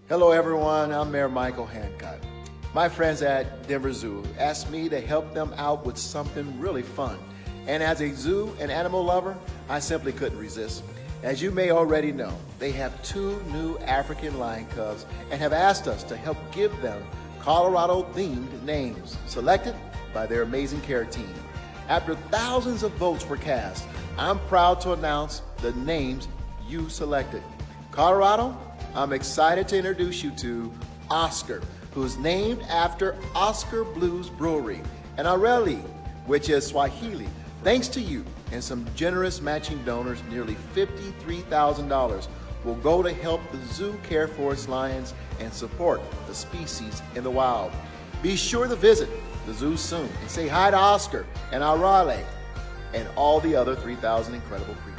Hello everyone, I'm Mayor Michael Hancock. My friends at Denver Zoo asked me to help them out with something really fun. And as a zoo and animal lover, I simply couldn't resist. As you may already know, they have 2 new African lion cubs and have asked us to help give them Colorado-themed names, selected by their amazing care team. After thousands of votes were cast, I'm proud to announce the names you selected. Colorado, I'm excited to introduce you to Oskar, who is named after Oskar Blues Brewery, and Araali, which is Swahili. Thanks to you and some generous matching donors, nearly $53,000 will go to help the zoo care for its lions and support the species in the wild. Be sure to visit the zoo soon and say hi to Oskar and Araali and all the other 3,000 incredible creatures.